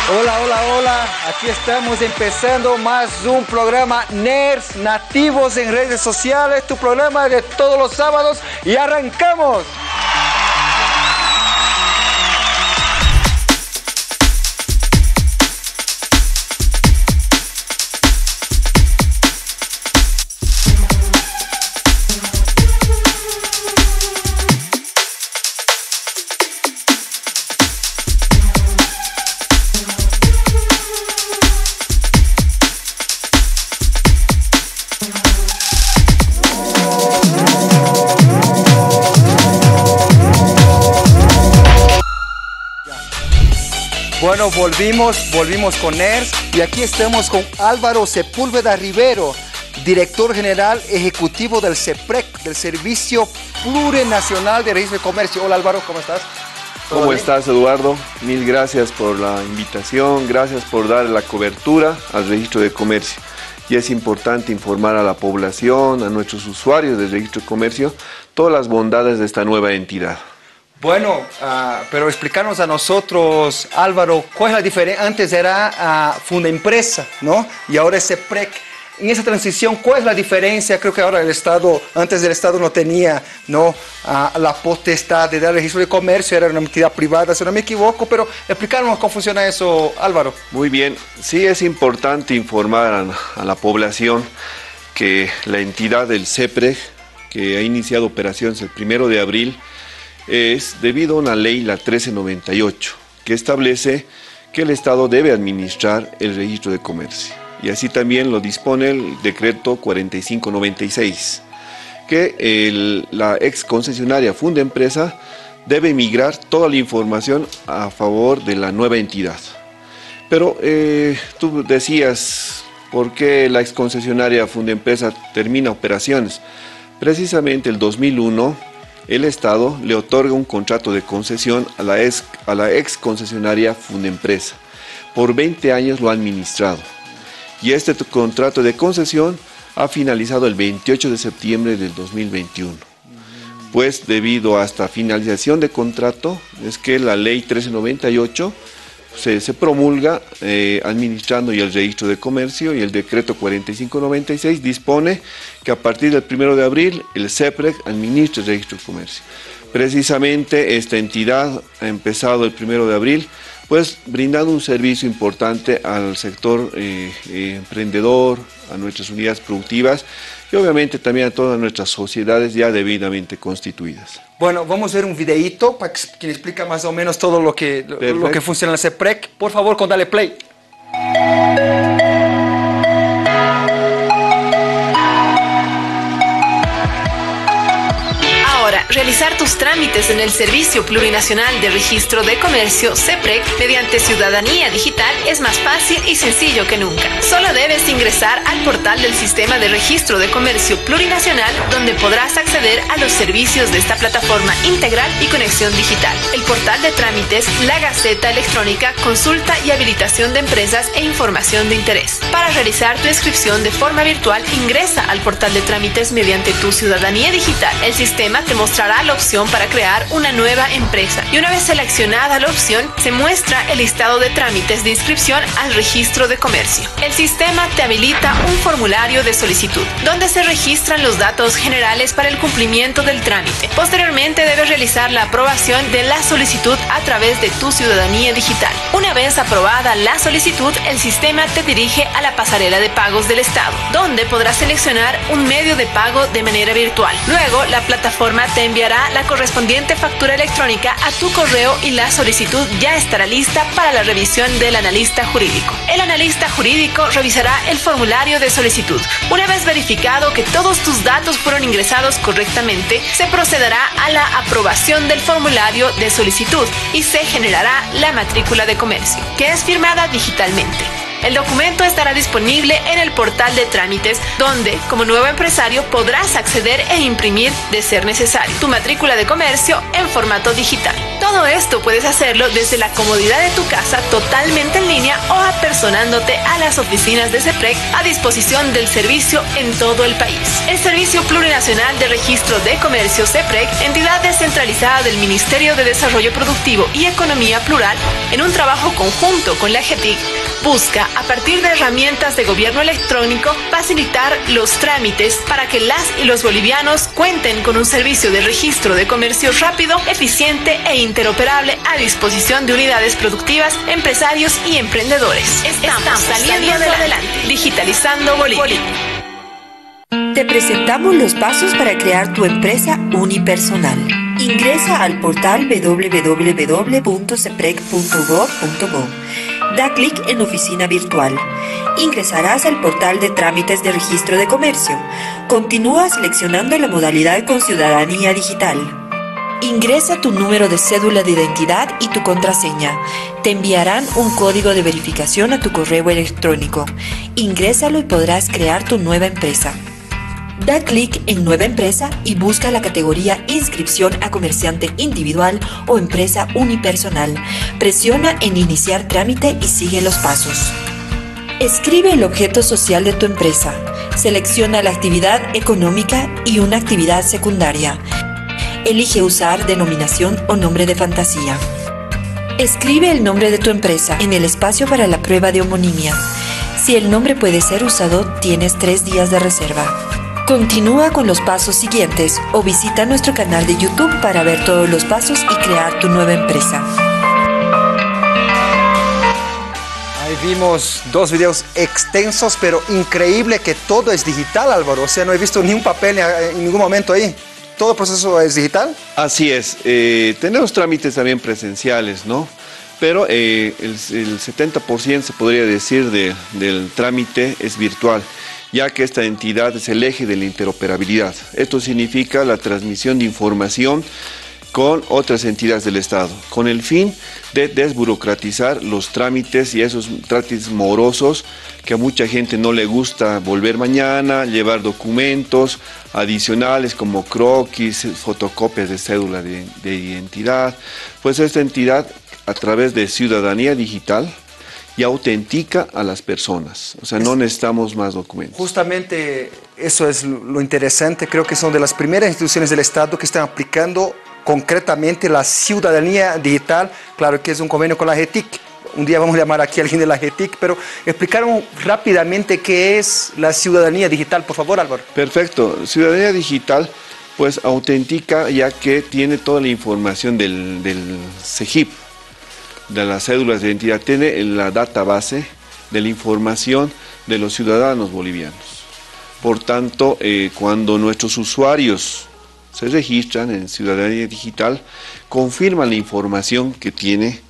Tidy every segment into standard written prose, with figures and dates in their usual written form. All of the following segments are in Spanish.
Hola, hola, hola. Aquí estamos empezando más un programa Nerds Nativos en redes sociales, tu programa de todos los sábados y arrancamos. Bueno, volvimos con Nerds y aquí estamos con Álvaro Sepúlveda Rivero, director general ejecutivo del SEPREC, del Servicio Plurinacional de Registro de Comercio. Hola Álvaro, ¿cómo estás? ¿Cómo estás, Eduardo? Mil gracias por la invitación, gracias por dar la cobertura al Registro de Comercio. Y es importante informar a la población, a nuestros usuarios del Registro de Comercio, todas las bondades de esta nueva entidad. Bueno, pero explícanos a nosotros, Álvaro, ¿cuál es la diferencia? Antes era Fundempresa, ¿no? Y ahora es SEPREC. En esa transición, ¿cuál es la diferencia? Creo que ahora el Estado, antes del Estado no tenía, ¿no? La potestad de dar registro de comercio, era una entidad privada, si no me equivoco, pero explícanos cómo funciona eso, Álvaro. Muy bien, sí es importante informar a la población que la entidad del SEPREC, que ha iniciado operaciones el 1 de abril, es debido a una ley, la 1398, que establece que el Estado debe administrar el registro de comercio. Y así también lo dispone el decreto 4596, que la ex concesionaria Fundempresa debe migrar toda la información a favor de la nueva entidad. Pero tú decías, ¿por qué la ex concesionaria Fundempresa termina operaciones? Precisamente el 2001, el Estado le otorga un contrato de concesión a la ex concesionaria Fundempresa. Por 20 años lo ha administrado. Y este contrato de concesión ha finalizado el 28 de septiembre del 2021. Pues debido a esta finalización de contrato, es que la ley 1398 se promulga administrando ya el registro de comercio, y el decreto 4596 dispone que a partir del 1 de abril el SEPREC administre el registro de comercio. Precisamente esta entidad ha empezado el 1 de abril, pues brindando un servicio importante al sector emprendedor, a nuestras unidades productivas y obviamente también a todas nuestras sociedades ya debidamente constituidas. Bueno, vamos a ver un videíto para que le explica más o menos todo lo que funciona en el SEPREC. Por favor, dale play. Realizar tus trámites en el Servicio Plurinacional de Registro de Comercio, SEPREC, mediante Ciudadanía Digital es más fácil y sencillo que nunca. Solo debes ingresar al portal del Sistema de Registro de Comercio Plurinacional, donde podrás acceder a los servicios de esta plataforma integral y conexión digital. El portal de trámites, la Gaceta Electrónica, consulta y habilitación de empresas e información de interés. Para realizar tu inscripción de forma virtual, ingresa al portal de trámites mediante tu Ciudadanía Digital. El sistema te mostrará la opción para crear una nueva empresa, y una vez seleccionada la opción, se muestra el listado de trámites de inscripción al registro de comercio. El sistema te habilita un formulario de solicitud, donde se registran los datos generales para el cumplimiento del trámite. Posteriormente debes realizar la aprobación de la solicitud a través de tu Ciudadanía Digital. Una vez aprobada la solicitud, el sistema te dirige a la pasarela de pagos del Estado, donde podrás seleccionar un medio de pago de manera virtual. Luego, la plataforma te enviará la correspondiente factura electrónica a tu correo y la solicitud ya estará lista para la revisión del analista jurídico. El analista jurídico revisará el formulario de solicitud. Una vez verificado que todos tus datos fueron ingresados correctamente, se procederá a la aprobación del formulario de solicitud y se generará la matrícula de comercio, que es firmada digitalmente. El documento estará disponible en el portal de trámites, donde, como nuevo empresario, podrás acceder e imprimir, de ser necesario, tu matrícula de comercio en formato digital. Todo esto puedes hacerlo desde la comodidad de tu casa, totalmente en línea o apersonándote a las oficinas de CEPREC a disposición del servicio en todo el país. El Servicio Plurinacional de Registro de Comercio CEPREC, entidad descentralizada del Ministerio de Desarrollo Productivo y Economía Plural, en un trabajo conjunto con la GETIC, busca, a partir de herramientas de gobierno electrónico, facilitar los trámites para que las y los bolivianos cuenten con un servicio de registro de comercio rápido, eficiente e interoperable a disposición de unidades productivas, empresarios y emprendedores. Estamos saliendo adelante, digitalizando Bolivia. Te presentamos los pasos para crear tu empresa unipersonal. Ingresa al portal www.ceprec.gov.bo. Da clic en Oficina Virtual. Ingresarás al portal de trámites de registro de comercio. Continúa seleccionando la modalidad con ciudadanía digital. Ingresa tu número de cédula de identidad y tu contraseña. Te enviarán un código de verificación a tu correo electrónico. Ingrésalo y podrás crear tu nueva empresa. Da clic en Nueva Empresa y busca la categoría Inscripción a Comerciante Individual o Empresa Unipersonal. Presiona en Iniciar trámite y sigue los pasos. Escribe el objeto social de tu empresa. Selecciona la actividad económica y una actividad secundaria. Elige usar denominación o nombre de fantasía. Escribe el nombre de tu empresa en el espacio para la prueba de homonimia. Si el nombre puede ser usado, tienes 3 días de reserva. Continúa con los pasos siguientes o visita nuestro canal de YouTube para ver todos los pasos y crear tu nueva empresa. Ahí vimos 2 videos extensos, pero increíble que todo es digital, Álvaro. O sea, no he visto ni un papel en ningún momento ahí. ¿Todo el proceso es digital? Así es. Tenemos trámites también presenciales, ¿no? Pero el 70% se podría decir del trámite es virtual, ya que esta entidad es el eje de la interoperabilidad. Esto significa la transmisión de información con otras entidades del Estado, con el fin de desburocratizar los trámites y esos trámites morosos que a mucha gente no le gusta volver mañana, llevar documentos adicionales como croquis, fotocopias de cédula de identidad. Pues esta entidad, a través de ciudadanía digital, y autentica a las personas. O sea, no necesitamos más documentos. Justamente eso es lo interesante. Creo que son de las primeras instituciones del Estado que están aplicando concretamente la ciudadanía digital. Claro que es un convenio con la GETIC. Un día vamos a llamar aquí a alguien de la GETIC, pero explicaron rápidamente qué es la ciudadanía digital. Por favor, Álvaro. Perfecto. Ciudadanía digital, pues autentica, ya que tiene toda la información del CEGIP, de las cédulas de identidad, tiene la database de la información de los ciudadanos bolivianos. Por tanto, cuando nuestros usuarios se registran en Ciudadanía Digital, confirman la información que tiene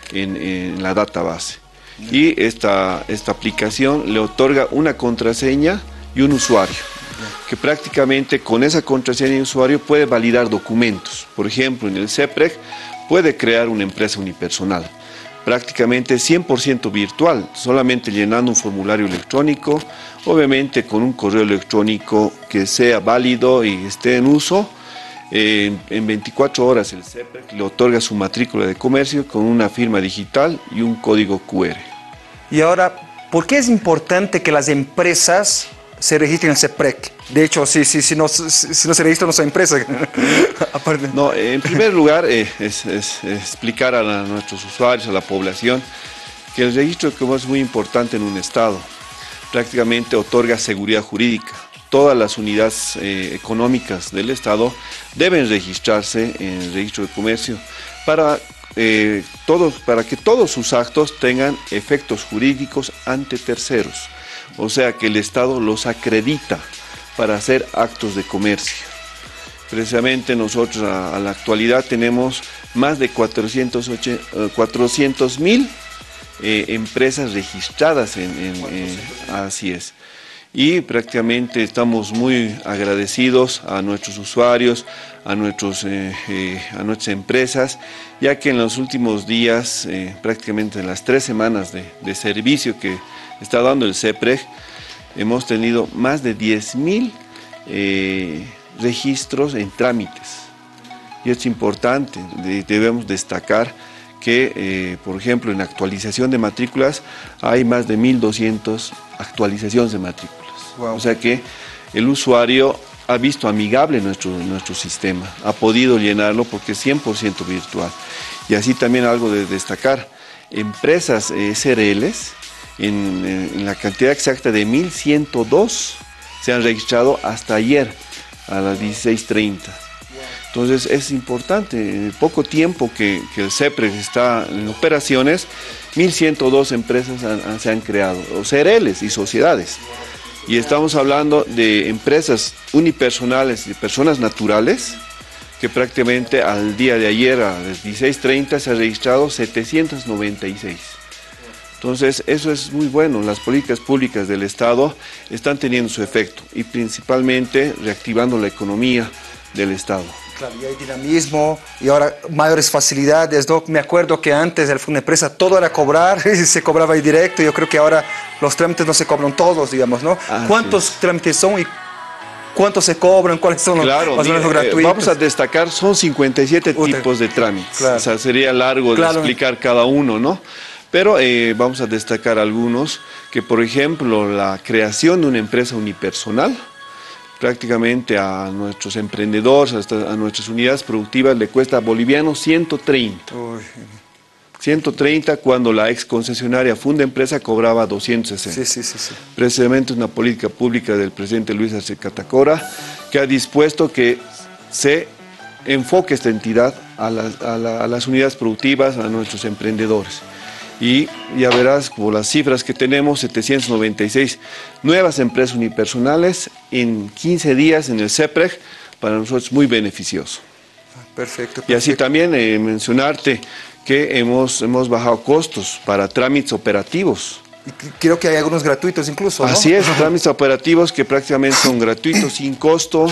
en la database. Y esta aplicación le otorga una contraseña y un usuario, que prácticamente con esa contraseña y usuario puede validar documentos. Por ejemplo, en el CEPREC puede crear una empresa unipersonal, prácticamente 100% virtual, solamente llenando un formulario electrónico, obviamente con un correo electrónico que sea válido y esté en uso. En 24 horas el CEPREC le otorga su matrícula de comercio con una firma digital y un código QR. Y ahora, ¿por qué es importante que las empresas se registren en CEPREC? De hecho, si no se registra, no son empresas. No, en primer lugar, es explicar a nuestros usuarios, a la población, que el registro de comercio es muy importante en un Estado. Prácticamente otorga seguridad jurídica. Todas las unidades económicas del Estado deben registrarse en el registro de comercio para que todos sus actos tengan efectos jurídicos ante terceros. O sea, que el Estado los acredita para hacer actos de comercio. Precisamente nosotros a la actualidad tenemos más de 400.000 empresas registradas así es. y prácticamente estamos muy agradecidos a nuestros usuarios, a nuestras empresas, ya que en los últimos días, prácticamente en las 3 semanas de servicio que está dando el CEPREG, hemos tenido más de 10.000 registros en trámites. Y es importante, debemos destacar que, por ejemplo, en actualización de matrículas hay más de 1.200 actualizaciones de matrículas. Wow. O sea que el usuario ha visto amigable nuestro sistema, ha podido llenarlo porque es 100% virtual. Y así también algo de destacar, empresas SRLs, en la cantidad exacta de 1.102 se han registrado hasta ayer a las 16:30. Entonces es importante, en el poco tiempo que el CEPREG está en operaciones, 1.102 empresas se han creado, o SRLs y sociedades. Y estamos hablando de empresas unipersonales y personas naturales, que prácticamente al día de ayer a las 16:30 se han registrado 796. Entonces eso es muy bueno, las políticas públicas del Estado están teniendo su efecto y principalmente reactivando la economía del Estado. Claro, y hay dinamismo y ahora mayores facilidades, ¿no? Me acuerdo que antes el Fundempresa todo era cobrar, y se cobraba ahí directo. Yo creo que ahora los trámites no se cobran todos, digamos, ¿no? ¿Cuántos trámites son y cuántos se cobran? ¿Cuáles son los gratuitos? Vamos a destacar, son 57 tipos de trámites. Claro. O sea, sería largo de explicar cada uno, ¿no? Pero vamos a destacar algunos, que por ejemplo la creación de una empresa unipersonal, prácticamente a nuestros emprendedores, a nuestras unidades productivas le cuesta boliviano 130. Uy. 130 cuando la ex concesionaria Fundempresa cobraba 260. Sí. Precisamente una política pública del presidente Luis Arce Catacora que ha dispuesto que se enfoque esta entidad a las unidades productivas, a nuestros emprendedores. Y ya verás, por las cifras que tenemos, 796 nuevas empresas unipersonales en 15 días en el CEPREG, para nosotros muy beneficioso. Perfecto. Y así también mencionarte que hemos bajado costos para trámites operativos. Y creo que hay algunos gratuitos incluso, ¿no? Así es, trámites operativos que prácticamente son gratuitos, sin costo,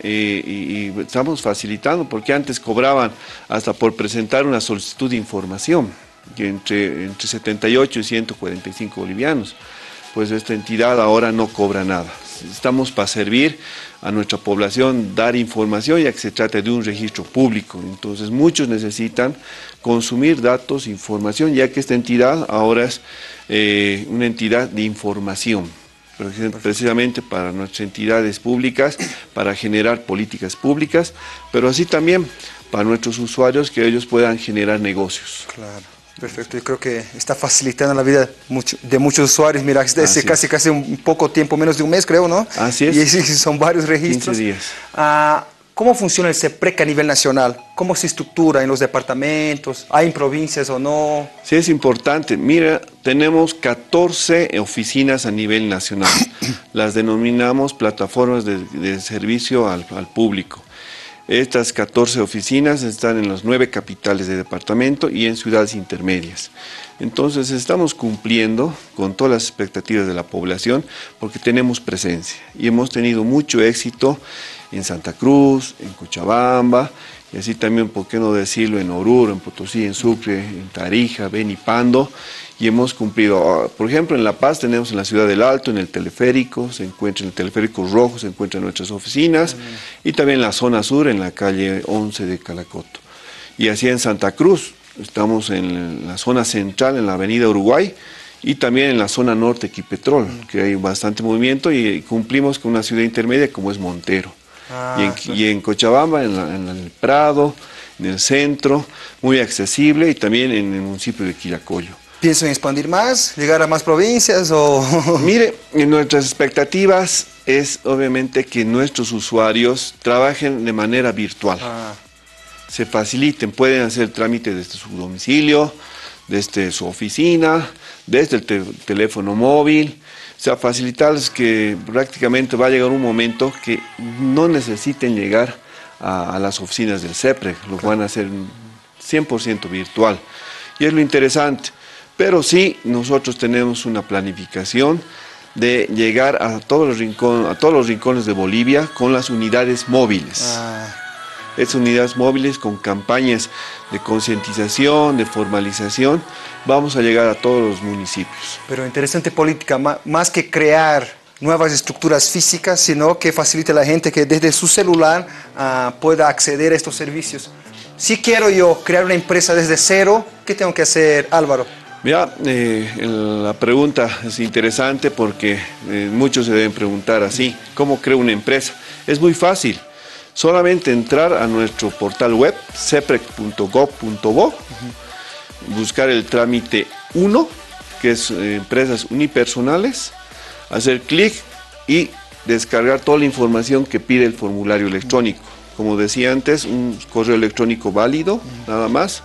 y estamos facilitando, porque antes cobraban hasta por presentar una solicitud de información, que entre 78 y 145 bolivianos, pues esta entidad ahora no cobra nada. Estamos para servir a nuestra población, dar información, ya que se trata de un registro público. Entonces muchos necesitan consumir datos, información, ya que esta entidad ahora es una entidad de información, precisamente para nuestras entidades públicas, para generar políticas públicas, pero así también para nuestros usuarios, que ellos puedan generar negocios. Claro. Perfecto, yo creo que está facilitando la vida de muchos usuarios. Mira, es casi un poco tiempo, menos de un mes creo, ¿no? Así es. Y son varios registros. 15 días. ¿Cómo funciona el CEPREG a nivel nacional? ¿Cómo se estructura en los departamentos? ¿Hay en provincias o no? Sí, es importante. Mira, tenemos 14 oficinas a nivel nacional. Las denominamos plataformas de servicio al público. Estas 14 oficinas están en las 9 capitales de departamento y en ciudades intermedias. Entonces estamos cumpliendo con todas las expectativas de la población porque tenemos presencia y hemos tenido mucho éxito en Santa Cruz, en Cochabamba, y así también, por qué no decirlo, en Oruro, en Potosí, en Sucre, en Tarija, Beni, Pando, y hemos cumplido. Por ejemplo, en La Paz tenemos en la Ciudad del Alto, en el teleférico, se encuentra en el teleférico rojo, se encuentran nuestras oficinas, y también en la zona sur, en la calle 11 de Calacoto. Y así en Santa Cruz, estamos en la zona central, en la avenida Uruguay, y también en la zona norte, Equipetrol, que hay bastante movimiento, y cumplimos con una ciudad intermedia como es Montero. Y en Cochabamba, en el Prado, en el centro, muy accesible, y también en el municipio de Quillacollo. ¿Piensan expandir más, llegar a más provincias o...? Mire, nuestras expectativas es obviamente que nuestros usuarios trabajen de manera virtual. Se faciliten, pueden hacer el trámite desde su domicilio, desde su oficina, desde el teléfono móvil. O sea, facilitarles que prácticamente va a llegar un momento que no necesiten llegar a las oficinas del CEPREG, lo van a hacer 100% virtual. Y es lo interesante. Pero sí, nosotros tenemos una planificación de llegar a todos los rincones de Bolivia con las unidades móviles. Estas unidades móviles con campañas de concientización, de formalización, vamos a llegar a todos los municipios. Pero interesante política, más que crear nuevas estructuras físicas, sino que facilite a la gente que desde su celular pueda acceder a estos servicios. Si quiero yo crear una empresa desde cero, ¿qué tengo que hacer, Álvaro? Mira, la pregunta es interesante porque muchos se deben preguntar así, ¿cómo creo una empresa? Es muy fácil, solamente entrar a nuestro portal web, ceprec.gov.bo, buscar el trámite 1, que es empresas unipersonales, hacer clic y descargar toda la información que pide el formulario electrónico. Como decía antes, un correo electrónico válido, nada más.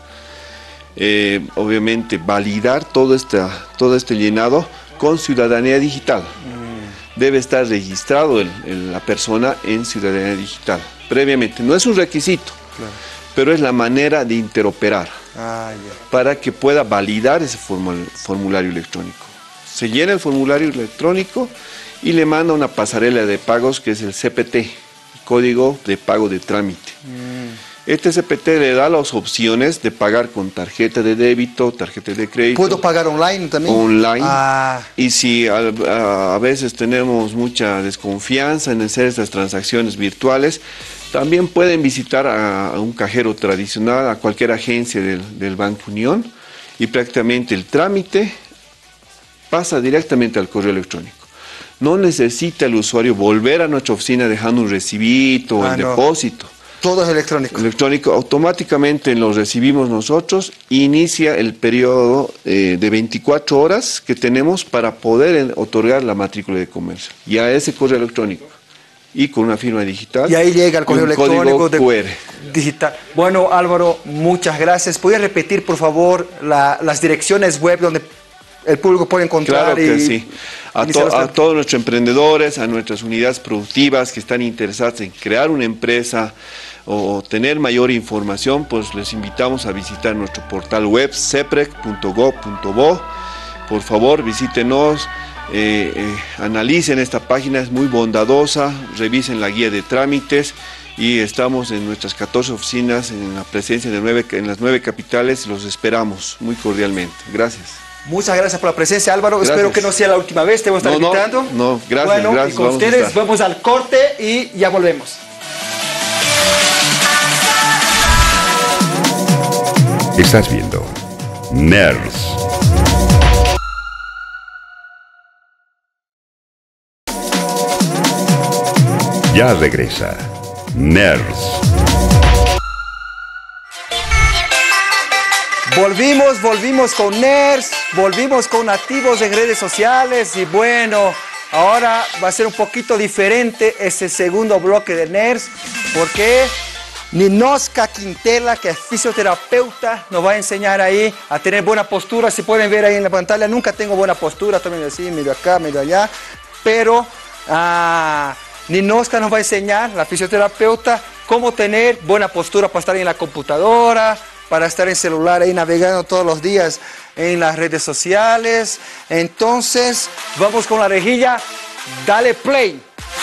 Obviamente validar todo este llenado con ciudadanía digital. Debe estar registrado la persona en ciudadanía digital previamente. No es un requisito, claro, pero es la manera de interoperar para que pueda validar ese formulario electrónico. Se llena el formulario electrónico y le manda una pasarela de pagos que es el CPT, Código de Pago de Trámite. Este CPT le da las opciones de pagar con tarjeta de débito, tarjeta de crédito. ¿Puedo pagar online también? Online. Y si a veces tenemos mucha desconfianza en hacer estas transacciones virtuales, también pueden visitar a un cajero tradicional, a cualquier agencia del Banco Unión, y prácticamente el trámite pasa directamente al correo electrónico. No necesita el usuario volver a nuestra oficina dejando un recibito o el depósito. Todo es electrónico. Electrónico, automáticamente lo recibimos nosotros, inicia el periodo de 24 horas que tenemos para poder otorgar la matrícula de comercio. Y a ese correo electrónico y con una firma digital. Y ahí llega el correo electrónico QR. Digital. Bueno, Álvaro, muchas gracias. ¿Puedes repetir, por favor, las direcciones web donde el público puede encontrar? Claro que sí. A todos nuestros emprendedores, a nuestras unidades productivas que están interesadas en crear una empresa o tener mayor información, pues les invitamos a visitar nuestro portal web ceprec.gov.bo. Por favor, visítenos, analicen esta página, es muy bondadosa, revisen la guía de trámites y estamos en nuestras 14 oficinas, en la presencia en las 9 capitales, los esperamos muy cordialmente. Gracias. Muchas gracias por la presencia, Álvaro. Gracias. Espero que no sea la última vez, te voy a estar invitando. No, gracias, bueno, gracias. Y con ustedes vamos al corte y ya volvemos. Estás viendo Nerds. Ya regresa Nerds. Volvimos con Nerds, volvimos con nativos en redes sociales y bueno, ahora va a ser un poquito diferente ese segundo bloque de Nerds porque Ninoska Quintela, que es fisioterapeuta, nos va a enseñar ahí a tener buena postura. Si pueden ver ahí en la pantalla, nunca tengo buena postura, también así, medio acá, medio allá, pero Ninoska nos va a enseñar, la fisioterapeuta, cómo tener buena postura para estar en la computadora, para estar en celular ahí navegando todos los días en las redes sociales. Entonces, vamos con la rejilla, dale play.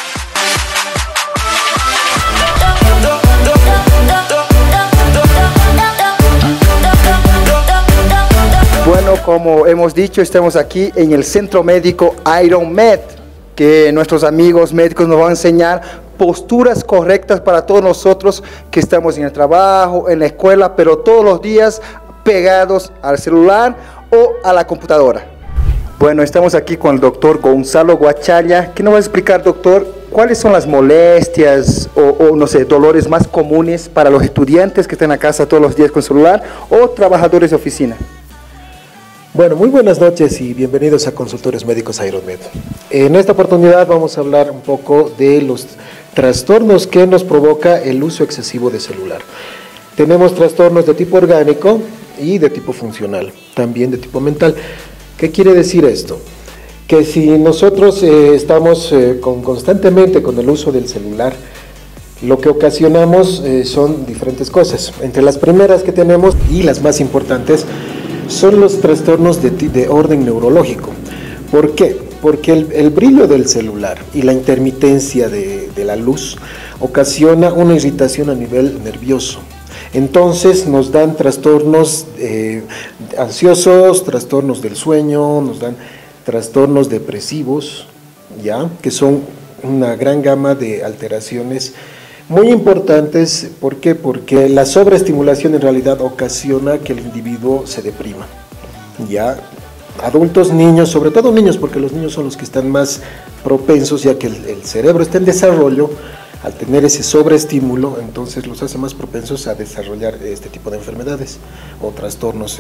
Bueno, como hemos dicho, estamos aquí en el Centro Médico IronMed, que nuestros amigos médicos nos van a enseñar posturas correctas para todos nosotros que estamos en el trabajo, en la escuela, pero todos los días pegados al celular o a la computadora. Bueno, estamos aquí con el doctor Gonzalo Guachalla. ¿Qué nos va a explicar, doctor? ¿Cuáles son las molestias o no sé, dolores más comunes para los estudiantes que están a casa todos los días con celular o trabajadores de oficina? Bueno, muy buenas noches y bienvenidos a Consultorios Médicos IronMed. En esta oportunidad vamos a hablar un poco de los trastornos que nos provoca el uso excesivo de celular. Tenemos trastornos de tipo orgánico y de tipo funcional, también de tipo mental. ¿Qué quiere decir esto? Que si nosotros estamos constantemente con el uso del celular, lo que ocasionamos son diferentes cosas. Entre las primeras que tenemos y las más importantes son los trastornos de orden neurológico. ¿Por qué? Porque el brillo del celular y la intermitencia de la luz ocasiona una irritación a nivel nervioso. Entonces nos dan trastornos ansiosos, trastornos del sueño, nos dan trastornos depresivos, ¿ya? Que son una gran gama de alteraciones muy importantes. ¿Por qué? Porque la sobreestimulación en realidad ocasiona que el individuo se deprima, ¿ya? Adultos, niños, sobre todo niños, porque los niños son los que están más propensos, ya que el cerebro está en desarrollo. Al tener ese sobreestímulo, entonces los hace más propensos a desarrollar este tipo de enfermedades o trastornos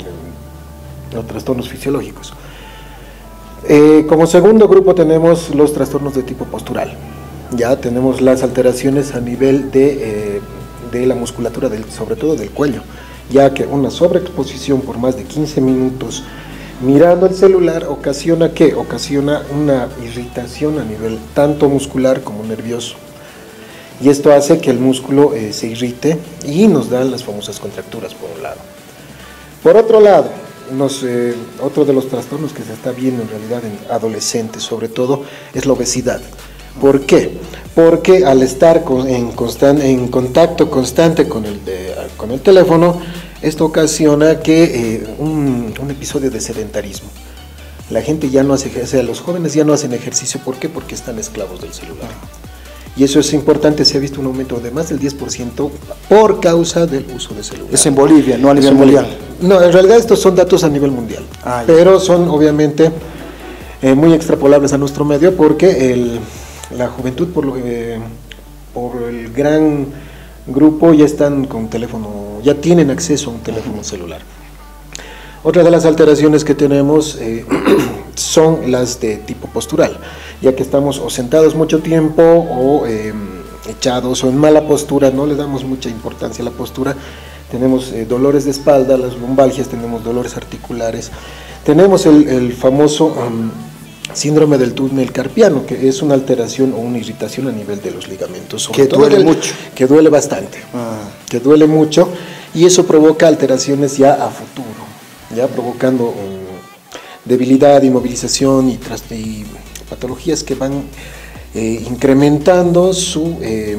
fisiológicos. Como segundo grupo tenemos los trastornos de tipo postural. Ya tenemos las alteraciones a nivel de la musculatura, sobre todo del cuello, ya que una sobreexposición por más de 15 minutos mirando el celular ocasiona una irritación a nivel tanto muscular como nervioso. Y esto hace que el músculo se irrite y nos dan las famosas contracturas por un lado. Por otro lado, otro de los trastornos que se está viendo en realidad en adolescentes sobre todo es la obesidad. ¿Por qué? Porque al estar en contacto constante con el teléfono, esto ocasiona que un episodio de sedentarismo. La gente ya no hace ejercicio, los jóvenes ya no hacen ejercicio. ¿Por qué? Porque están esclavos del celular. Y eso es importante, se ha visto un aumento de más del 10% por causa del uso de celular. Es en Bolivia, no a nivel mundial. No, en realidad estos son datos a nivel mundial, pero son obviamente muy extrapolables a nuestro medio, porque la juventud, por el gran grupo, ya están con teléfono, ya tienen acceso a un teléfono celular. Otra de las alteraciones que tenemos son las de tipo postural, ya que estamos o sentados mucho tiempo o echados o en mala postura, no le damos mucha importancia a la postura. Tenemos dolores de espalda, las lumbalgias, tenemos dolores articulares, tenemos el famoso síndrome del túnel carpiano, que es una alteración o una irritación a nivel de los ligamentos. Que duele mucho. Que duele bastante, que duele mucho, y eso provoca alteraciones ya a futuro, ya provocando debilidad, inmovilización y patologías que van incrementando su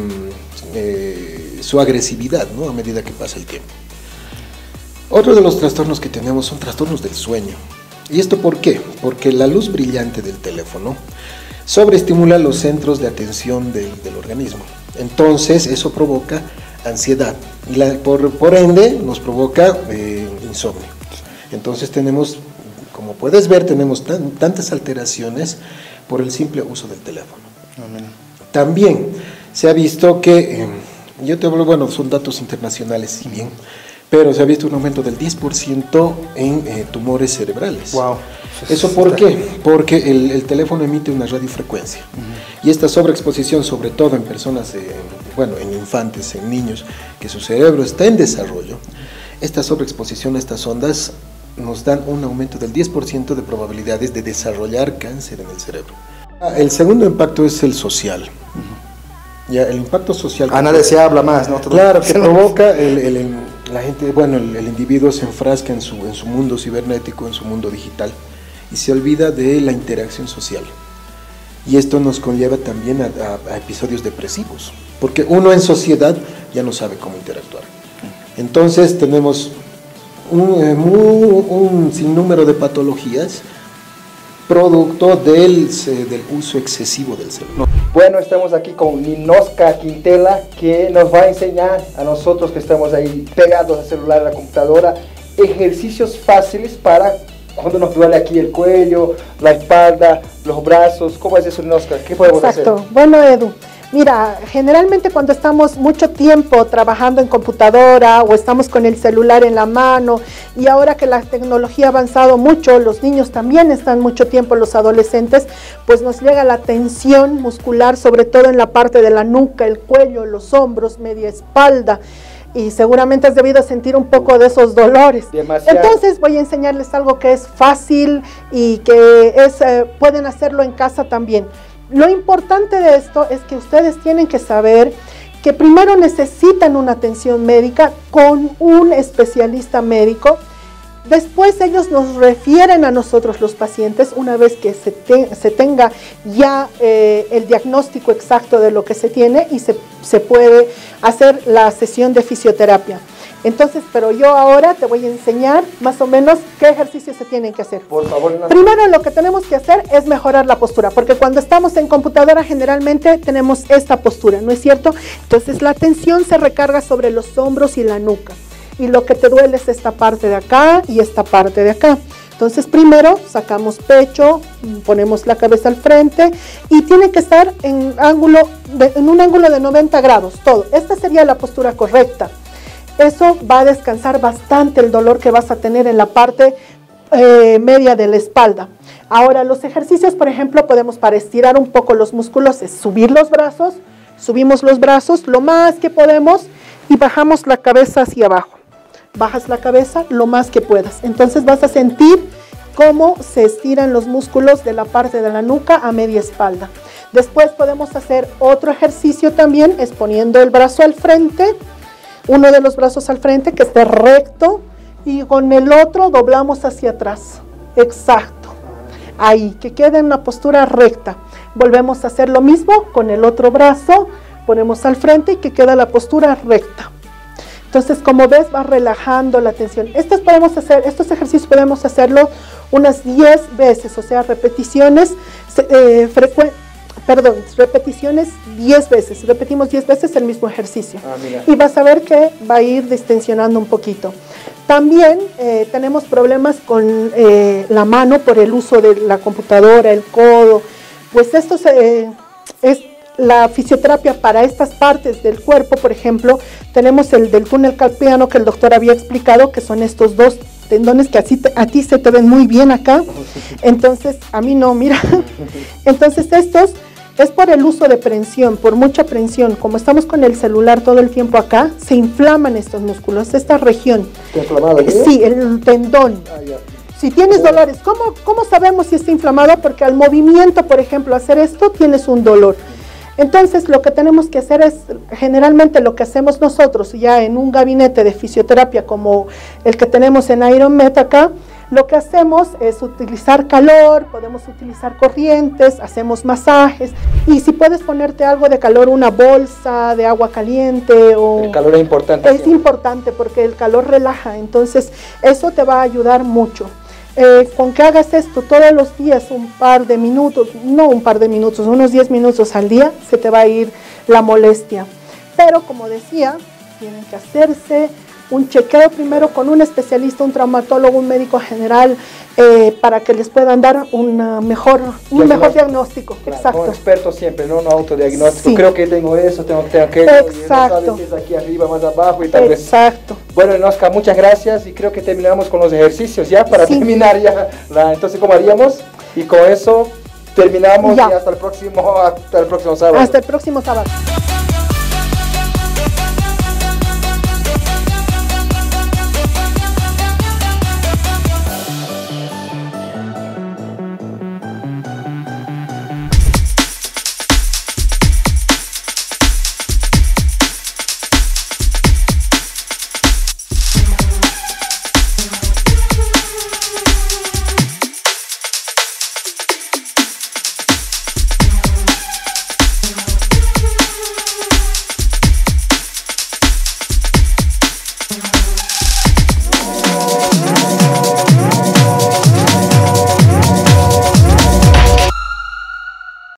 agresividad, ¿no? A medida que pasa el tiempo. Otro de los trastornos que tenemos son trastornos del sueño. ¿Y esto por qué? Porque la luz brillante del teléfono sobreestimula los centros de atención del organismo. Entonces eso provoca ansiedad y por ende nos provoca insomnio. Entonces tenemos, como puedes ver, tenemos tantas alteraciones por el simple uso del teléfono. Amén. También se ha visto que, yo te hablo, bueno, son datos internacionales, si bien, pero se ha visto un aumento del 10% en tumores cerebrales. Wow. ¿Eso por qué? Porque el teléfono emite una radiofrecuencia. Y esta sobreexposición, sobre todo en personas, en infantes, en niños, que su cerebro está en desarrollo, esta sobreexposición a estas ondas nos dan un aumento del 10% de probabilidades de desarrollar cáncer en el cerebro. El segundo impacto es el social. Ya, el impacto social. A nadie se habla más, ¿no? Claro, que provoca la gente, el individuo se enfrasca en su mundo cibernético, en su mundo digital, y se olvida de la interacción social. Y esto nos conlleva también a episodios depresivos, porque uno en sociedad ya no sabe cómo interactuar. Entonces tenemos un sinnúmero de patologías producto del uso excesivo del celular. Bueno, estamos aquí con Ninoska Quintela, que nos va a enseñar a nosotros que estamos ahí pegados al celular, a la computadora, ejercicios fáciles para cuando nos duele aquí el cuello, la espalda, los brazos. ¿Cómo es eso, Ninoska? ¿Qué podemos hacer? Exacto. Bueno, Edu, mira, generalmente cuando estamos mucho tiempo trabajando en computadora o estamos con el celular en la mano, y ahora que la tecnología ha avanzado mucho, los niños también están mucho tiempo, los adolescentes, pues nos llega la tensión muscular, sobre todo en la parte de la nuca, el cuello, los hombros, media espalda, y seguramente has debido sentir un poco de esos dolores. Demasiado. Entonces voy a enseñarles algo que es fácil y que pueden hacerlo en casa también. Lo importante de esto es que ustedes tienen que saber que primero necesitan una atención médica con un especialista médico, Después ellos nos refieren a nosotros los pacientes una vez que se tenga ya el diagnóstico exacto de lo que se tiene y se puede hacer la sesión de fisioterapia. Entonces, pero yo ahora te voy a enseñar más o menos qué ejercicios se tienen que hacer. Por favor. Primero lo que tenemos que hacer es mejorar la postura, porque cuando estamos en computadora generalmente tenemos esta postura, ¿no es cierto? Entonces la tensión se recarga sobre los hombros y la nuca. Y lo que te duele es esta parte de acá y esta parte de acá. Entonces primero sacamos pecho, ponemos la cabeza al frente y tiene que estar en un ángulo de 90 grados, todo. Esta sería la postura correcta. Eso va a descansar bastante el dolor que vas a tener en la parte media de la espalda. Ahora los ejercicios, por ejemplo, podemos para estirar un poco los músculos, es subir los brazos, subimos los brazos lo más que podemos y bajamos la cabeza hacia abajo. Bajas la cabeza lo más que puedas. Entonces vas a sentir cómo se estiran los músculos de la parte de la nuca a media espalda. Después podemos hacer otro ejercicio también, es poniendo el brazo al frente, uno de los brazos al frente que esté recto y con el otro doblamos hacia atrás. Exacto. Ahí, que quede en una postura recta. Volvemos a hacer lo mismo con el otro brazo, ponemos al frente y que queda la postura recta. Entonces, como ves, va relajando la tensión. Estos ejercicios podemos hacerlo unas 10 veces, o sea, repeticiones repeticiones 10 veces. Repetimos 10 veces el mismo ejercicio. Y vas a ver que va a ir distensionando un poquito. También tenemos problemas con la mano por el uso de la computadora, el codo. Pues esto es la fisioterapia para estas partes del cuerpo. Por ejemplo, tenemos el del túnel carpiano que el doctor había explicado, que son estos dos tendones que a ti se te ven muy bien acá. Entonces, a mí no, mira. Entonces estos es por el uso de prensión, por mucha prensión. Como estamos con el celular todo el tiempo acá, se inflaman estos músculos, esta región. ¿Está inflamado aquí? Sí, el tendón. Si tienes dolores, ¿cómo sabemos si está inflamado? Porque al movimiento, por ejemplo, hacer esto, tienes un dolor. Entonces, lo que tenemos que hacer es, generalmente lo que hacemos nosotros ya en un gabinete de fisioterapia como el que tenemos en Ironmed acá, lo que hacemos es utilizar calor, podemos utilizar corrientes, hacemos masajes y si puedes ponerte algo de calor, una bolsa de agua caliente o... El calor es importante. Es importante porque el calor relaja, entonces eso te va a ayudar mucho. Con que hagas esto todos los días, un par de minutos, no un par de minutos, unos 10 minutos al día, se te va a ir la molestia. Pero como decía, tienen que hacerse un chequeo primero con un especialista, un traumatólogo, un médico general, para que les puedan dar un mejor diagnóstico. Claro, exacto. Como experto siempre, no un autodiagnóstico. Sí. Creo que tengo eso, tengo aquello. Exacto. Y no sabes si es aquí arriba, más abajo y tal vez. Exacto. Bueno, Nosca, muchas gracias y creo que terminamos con los ejercicios ya para terminar ya. Entonces, ¿cómo haríamos? Y con eso terminamos y hasta el próximo sábado. Hasta el próximo sábado.